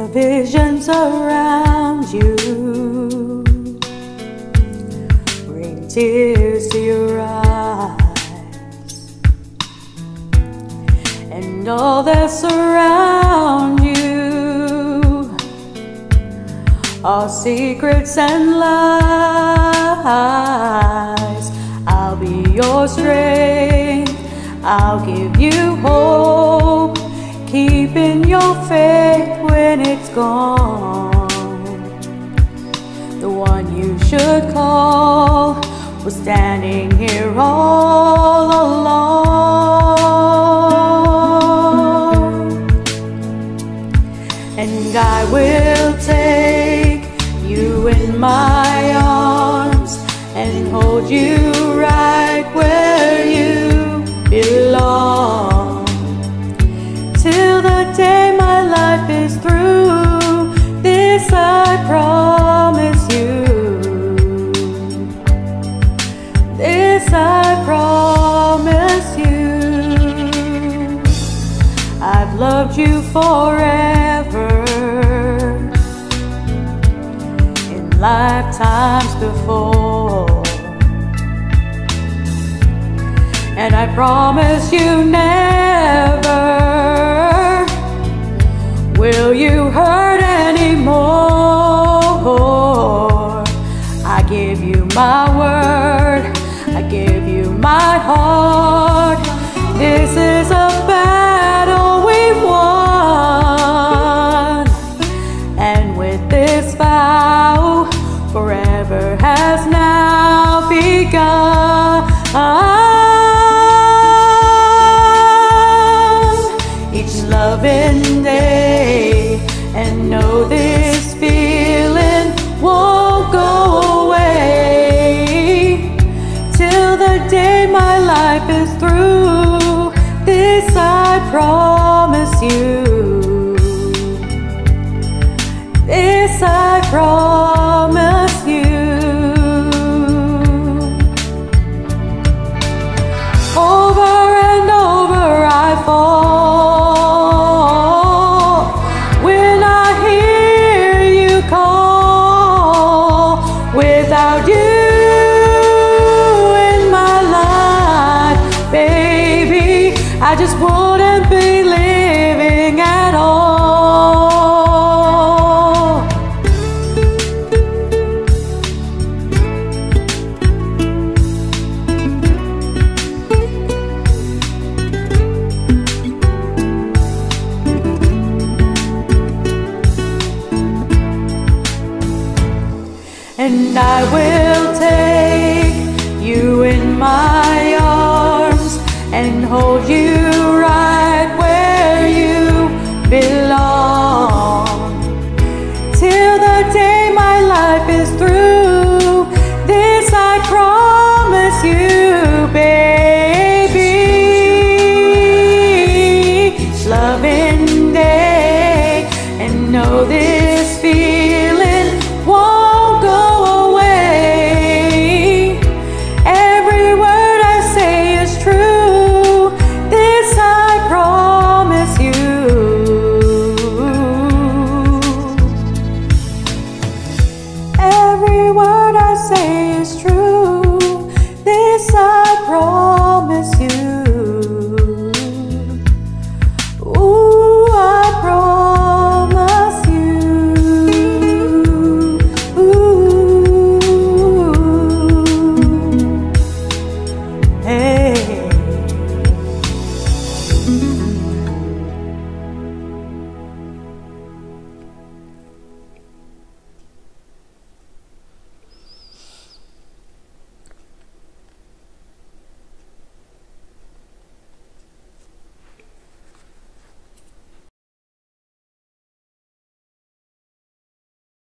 the visions around you bring tears to your eyes, and all that surround you are secrets and lies. I'll be your strength, I'll give you hope, keeping your faith when it's gone. The one you should call was standing here all alone. And I will take you in my arms and hold you right where you belong, till the day my life is through. This I promise you, this I promise you. I've loved you forever, in lifetimes before, and I promise you never will you hurt anymore. I give you my word, I give you my heart. This is a battle we've won, and with this vow, forever has now begun. Each loving day, and know this feeling won't go away, till the day my life is through. This I promise you, this I promise you. Over and over I fall when I hear you call. Without you in my life, baby, I just wouldn't be living at all. And I will take you in my